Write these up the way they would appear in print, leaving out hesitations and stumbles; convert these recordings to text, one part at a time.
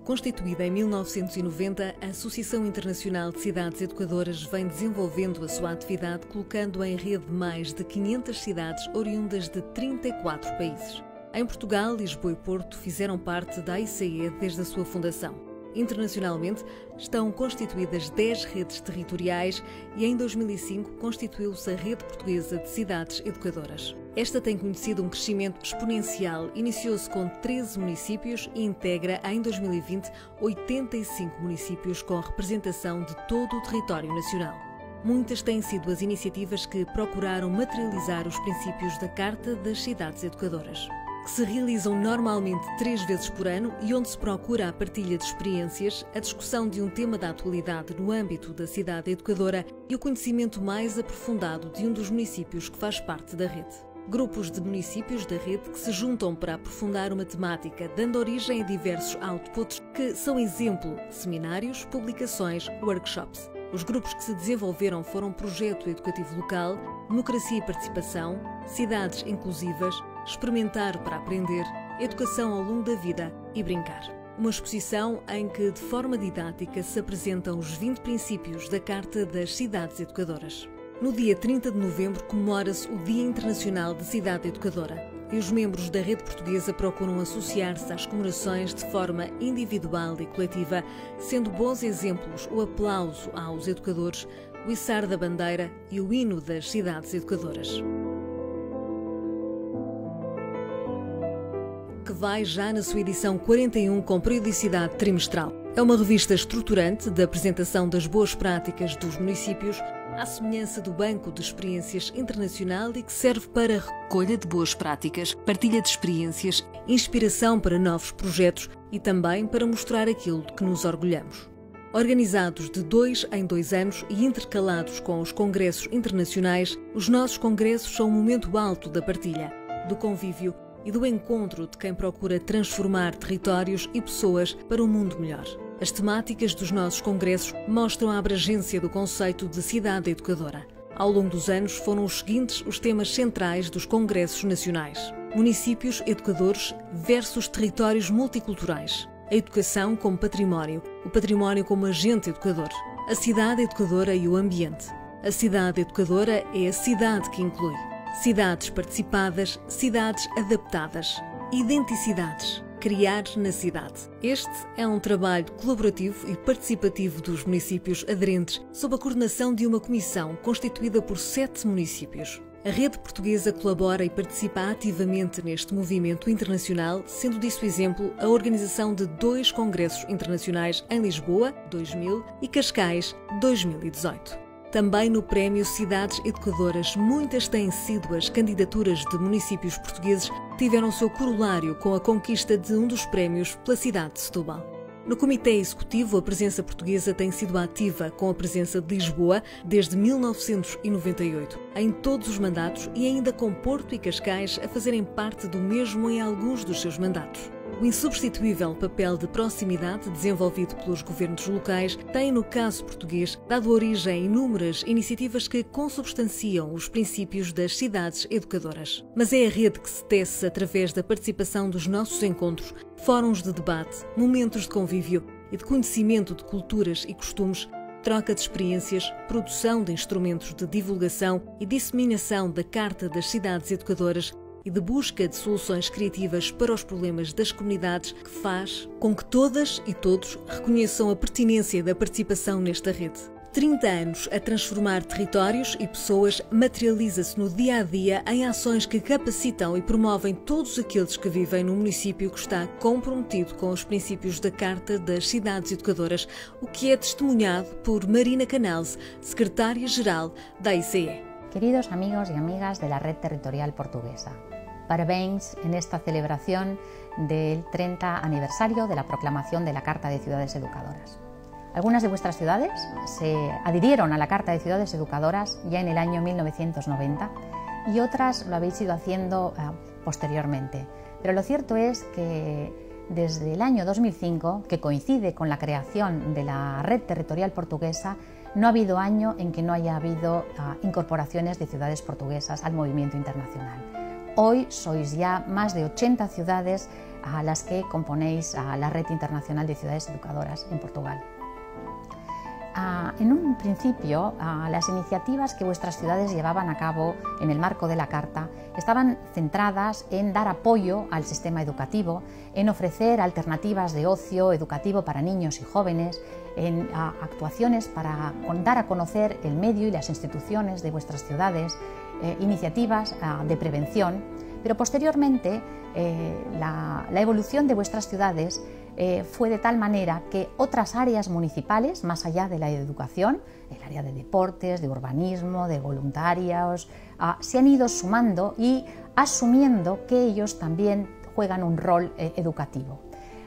Constituída em 1990, a Associação Internacional de Cidades Educadoras vem desenvolvendo a sua atividade colocando em rede mais de 500 cidades oriundas de 34 países. Em Portugal, Lisboa e Porto fizeram parte da AICE desde a sua fundação. Internacionalmente, estão constituídas 10 redes territoriais e em 2005 constituiu-se a Rede Portuguesa de Cidades Educadoras. Esta tem conhecido um crescimento exponencial, iniciou-se com 13 municípios e integra em 2020 85 municípios com representação de todo o território nacional. Muitas têm sido as iniciativas que procuraram materializar os princípios da Carta das Cidades Educadoras, que se realizam normalmente 3 vezes por ano e onde se procura a partilha de experiências, a discussão de um tema da atualidade no âmbito da cidade educadora e o conhecimento mais aprofundado de um dos municípios que faz parte da rede. Grupos de municípios da rede que se juntam para aprofundar uma temática, dando origem a diversos outputs que são exemplo de seminários, publicações, workshops. Os grupos que se desenvolveram foram Projeto Educativo Local, Democracia e Participação, Cidades Inclusivas, Experimentar para Aprender, Educação ao longo da vida e Brincar. Uma exposição em que, de forma didática, se apresentam os 20 princípios da Carta das Cidades Educadoras. No dia 30 de novembro comemora-se o Dia Internacional de Cidade Educadora e os membros da Rede Portuguesa procuram associar-se às comemorações de forma individual e coletiva, sendo bons exemplos o aplauso aos educadores, o içar da bandeira e o hino das cidades educadoras. Que vai já na sua edição 41 com periodicidade trimestral. É uma revista estruturante da apresentação das boas práticas dos municípios, à semelhança do Banco de Experiências Internacional e que serve para recolha de boas práticas, partilha de experiências, inspiração para novos projetos e também para mostrar aquilo de que nos orgulhamos. Organizados de 2 em 2 anos e intercalados com os congressos internacionais, os nossos congressos são um momento alto da partilha, do convívio e do encontro de quem procura transformar territórios e pessoas para um mundo melhor. As temáticas dos nossos congressos mostram a abrangência do conceito de cidade educadora. Ao longo dos anos foram os seguintes os temas centrais dos congressos nacionais: municípios educadores versus territórios multiculturais, a educação como património, o património como agente educador, a cidade educadora e o ambiente. A cidade educadora é a cidade que inclui cidades participadas, cidades adaptadas, identicidades. Criar na cidade. Este é um trabalho colaborativo e participativo dos municípios aderentes, sob a coordenação de uma comissão constituída por 7 municípios. A Rede Portuguesa colabora e participa ativamente neste movimento internacional, sendo disso exemplo a organização de 2 congressos internacionais em Lisboa, 2000, e Cascais, 2018. Também no Prémio Cidades Educadoras, muitas têm sido as candidaturas de municípios portugueses que tiveram seu corolário com a conquista de um dos prémios pela cidade de Setúbal. No Comitê Executivo, a presença portuguesa tem sido ativa, com a presença de Lisboa desde 1998, em todos os mandatos e ainda com Porto e Cascais a fazerem parte do mesmo em alguns dos seus mandatos. O insubstituível papel de proximidade desenvolvido pelos governos locais tem, no caso português, dado origem a inúmeras iniciativas que consubstanciam os princípios das cidades educadoras. Mas é a rede que se tece através da participação dos nossos encontros, fóruns de debate, momentos de convívio e de conhecimento de culturas e costumes, troca de experiências, produção de instrumentos de divulgação e disseminação da Carta das Cidades Educadoras e de busca de soluções criativas para os problemas das comunidades, que faz com que todas e todos reconheçam a pertinência da participação nesta rede. 30 anos a transformar territórios e pessoas materializa-se no dia-a-dia em ações que capacitam e promovem todos aqueles que vivem num município que está comprometido com os princípios da Carta das Cidades Educadoras, o que é testemunhado por Marina Canals, secretária-geral da AICE. Queridos amigos y amigas de la Red Territorial Portuguesa, parabéns en esta celebración del 30 aniversario de la proclamación de la Carta de Ciudades Educadoras. Algunas de vuestras ciudades se adhirieron a la Carta de Ciudades Educadoras ya en el año 1990 y otras lo habéis ido haciendo posteriormente. Pero lo cierto es que desde el año 2005, que coincide con la creación de la Red Territorial Portuguesa, no ha habido año en que no haya habido incorporaciones de ciudades portuguesas al movimiento internacional. Hoy sois ya más de 80 ciudades a las que componéis a la Red Internacional de Ciudades Educadoras en Portugal. En un principio, las iniciativas que vuestras ciudades llevaban a cabo en el marco de la Carta estaban centradas en dar apoyo al sistema educativo, en ofrecer alternativas de ocio educativo para niños y jóvenes, en actuaciones para dar a conocer el medio y las instituciones de vuestras ciudades, iniciativas de prevención, pero posteriormente la evolución de vuestras ciudades fue de tal manera que otras áreas municipales, más allá de la educación, el área de deportes, de urbanismo, de voluntarios, se han ido sumando y asumiendo que ellos también juegan un rol educativo.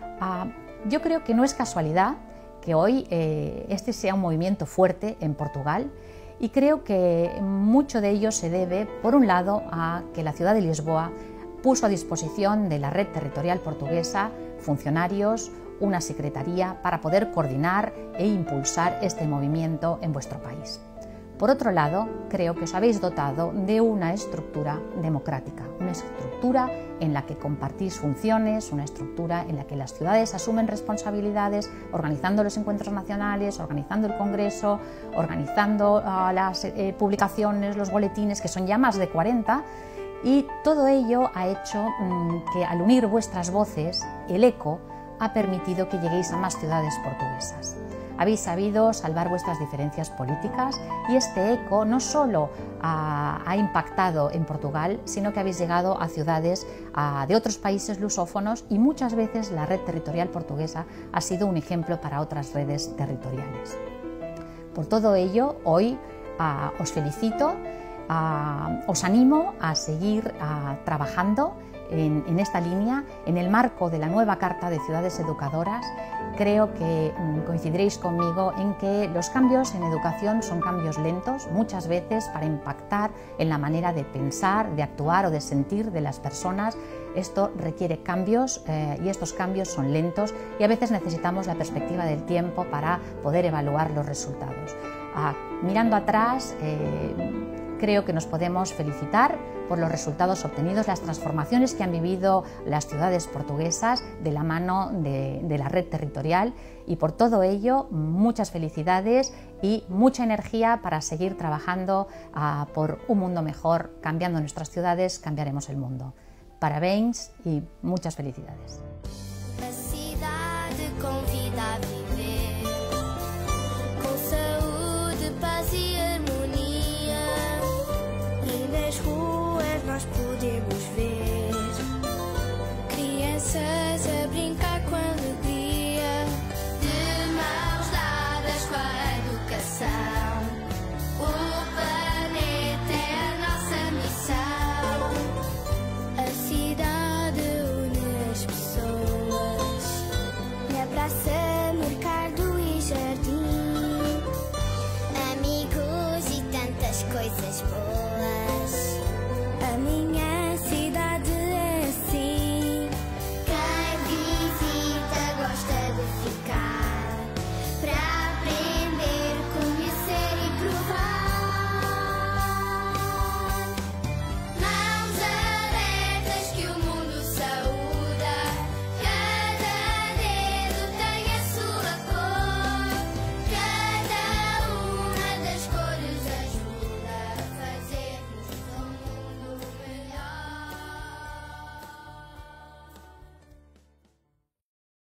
Yo creo que no es casualidad que hoy este sea un movimiento fuerte en Portugal, y creo que mucho de ello se debe, por un lado, a que la ciudad de Lisboa puso a disposición de la Red Territorial Portuguesa funcionarios, una secretaría para poder coordinar e impulsar este movimiento en vuestro país. Por otro lado, creo que os habéis dotado de una estructura democrática, una estructura en la que compartís funciones, una estructura en la que las ciudades asumen responsabilidades, organizando los encuentros nacionales, organizando el Congreso, organizando las publicaciones, los boletines, que son ya más de 40, y todo ello ha hecho que, al unir vuestras voces, el eco ha permitido que lleguéis a más ciudades portuguesas. Habéis sabido salvar vuestras diferencias políticas y este eco no solo ha impactado en Portugal, sino que habéis llegado a ciudades de otros países lusófonos, y muchas veces la red territorial portuguesa ha sido un ejemplo para otras redes territoriales. Por todo ello, hoy os felicito, os animo a seguir trabajando en esta línea, en el marco de la nueva Carta de Ciudades Educadoras. Creo que coincidiréis conmigo en que los cambios en educación son cambios lentos, muchas veces para impactar en la manera de pensar, de actuar o de sentir de las personas. Esto requiere cambios y estos cambios son lentos, y a veces necesitamos la perspectiva del tiempo para poder evaluar los resultados. Mirando atrás, creo que nos podemos felicitar por los resultados obtenidos, las transformaciones que han vivido las ciudades portuguesas de la mano de la red territorial, y por todo ello muchas felicidades y mucha energía para seguir trabajando por un mundo mejor. Cambiando nuestras ciudades, cambiaremos el mundo. Parabéns y muchas felicidades. A cidade convida a viver com saúde, paz e harmonia, e nas ruas nós podemos ver crianças a brincar com alegria, de mãos dadas com a educação. O planeta é a nossa missão. A cidade une as pessoas na praça